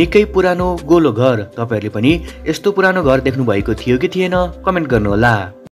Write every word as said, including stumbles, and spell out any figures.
निकै पुरानो गोलो घर। तपाईहरुले पनि यस्तो पुरानो घर देख्नु भएको थियो कि थिएन कमेन्ट गर्नुहोला।